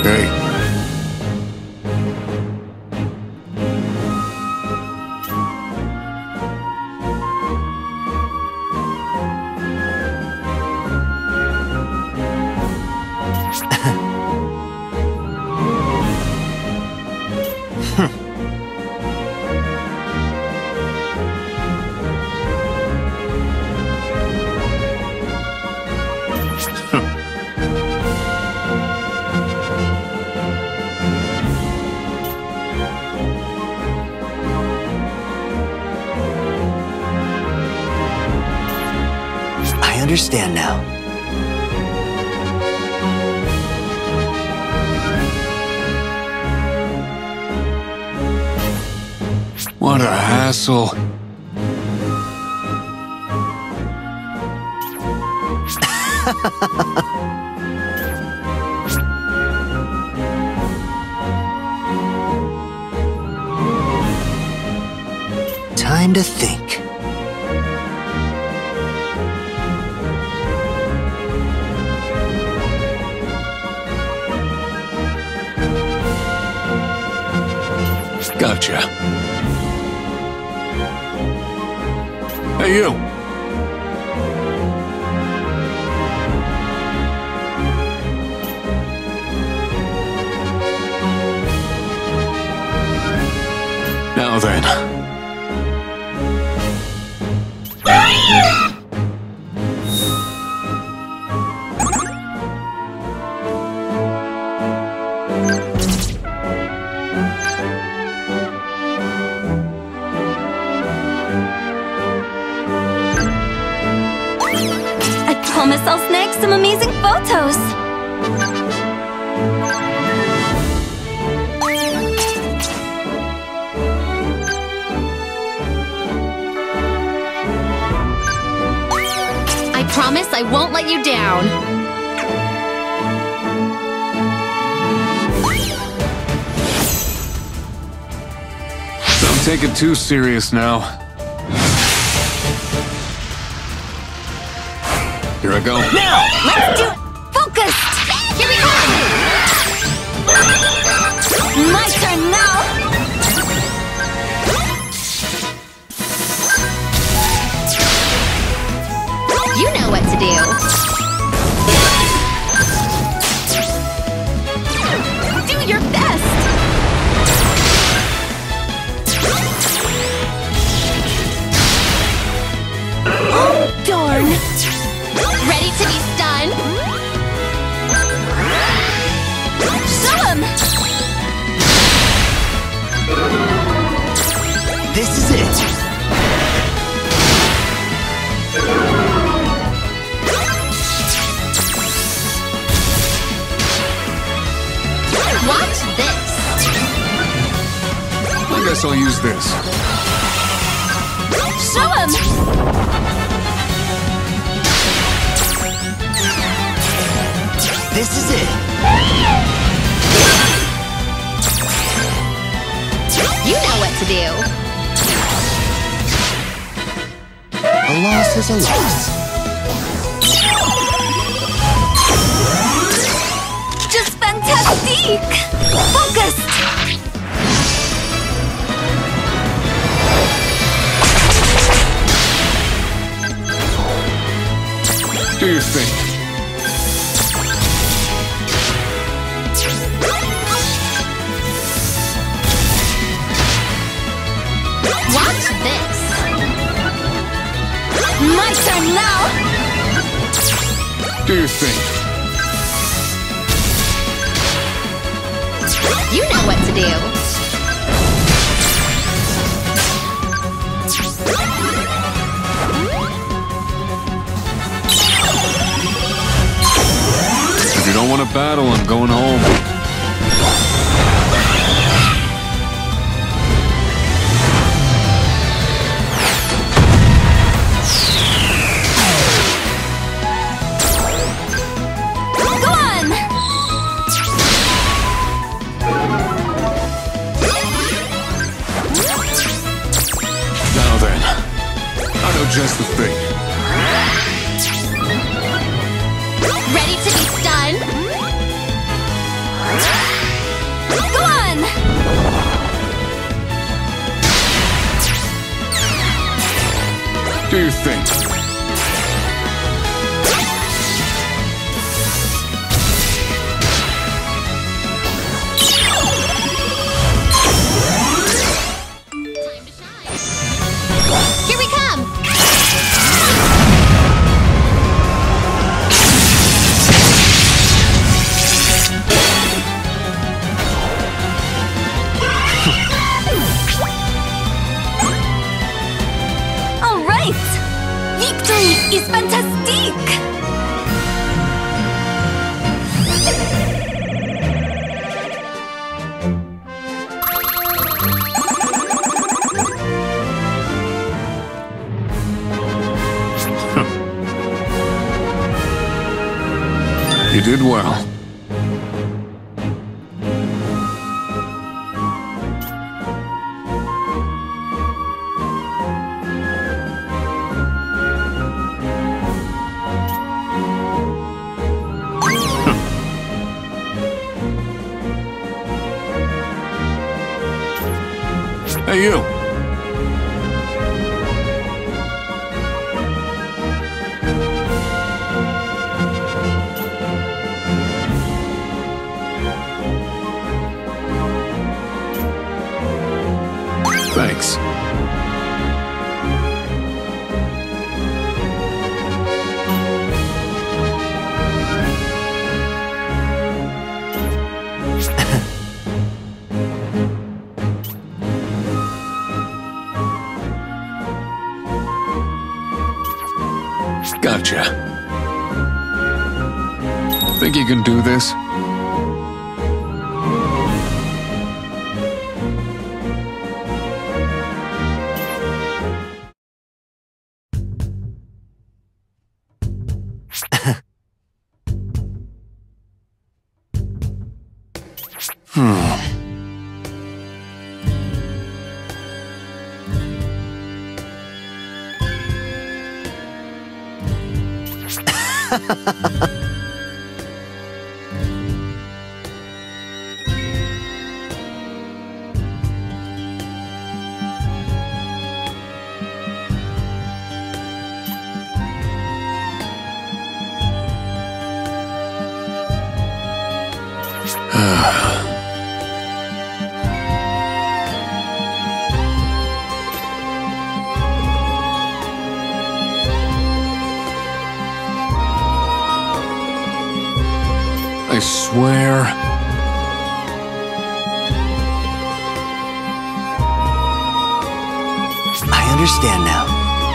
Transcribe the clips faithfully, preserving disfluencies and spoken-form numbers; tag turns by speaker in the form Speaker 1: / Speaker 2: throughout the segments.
Speaker 1: Hey.
Speaker 2: I understand now.
Speaker 1: What a hassle.
Speaker 2: Time to think.
Speaker 1: Gotcha. Hey, you. Now then.
Speaker 3: I promise I'll snag some amazing photos. I promise I won't let you down.
Speaker 1: Don't take it too serious now. Here I go.
Speaker 3: Now, let's do it! Focused! Here we go! My turn now! You know what to do. Do your best! Oh, darn! Ready to be stunned? Show him!
Speaker 2: This is it.
Speaker 3: Watch this!
Speaker 1: I guess I'll use this.
Speaker 3: Show him!
Speaker 2: This is it.
Speaker 3: You know what to do.
Speaker 2: A loss is a loss.
Speaker 3: Just fantastique! Focused!
Speaker 1: Do your thing.
Speaker 3: Watch this! My turn now!
Speaker 1: Do your thing.
Speaker 3: You know what to do.
Speaker 1: If you don't want to battle, I'm going home. Just the thing.
Speaker 3: Ready to be stunned?
Speaker 1: do you think?
Speaker 3: Here we come! All right! Victory is fantastic!
Speaker 1: You did well. Hey, you! Thanks. Gotcha. Think you can do this? Hmm. I swear.
Speaker 2: I understand now.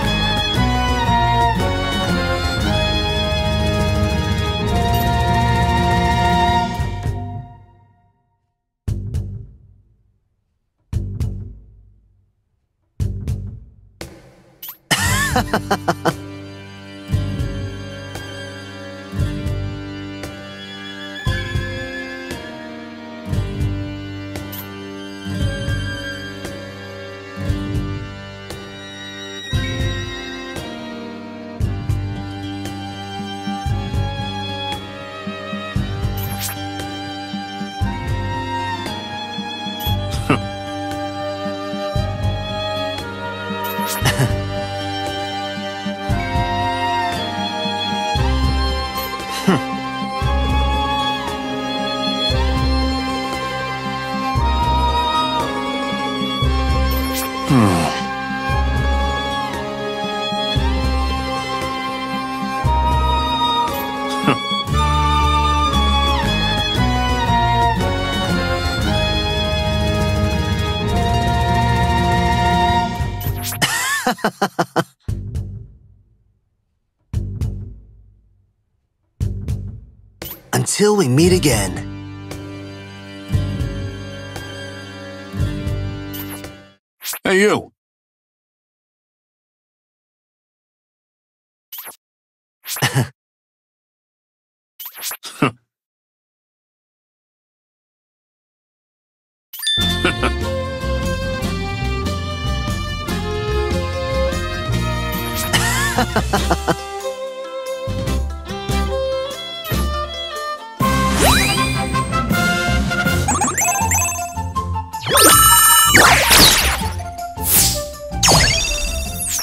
Speaker 2: Until we meet again.
Speaker 1: Hey, you!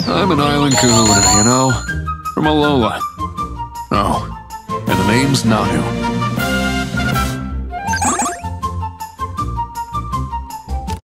Speaker 1: I'm an island kahuna, you know? From Alola. Oh, and the name's Nanu.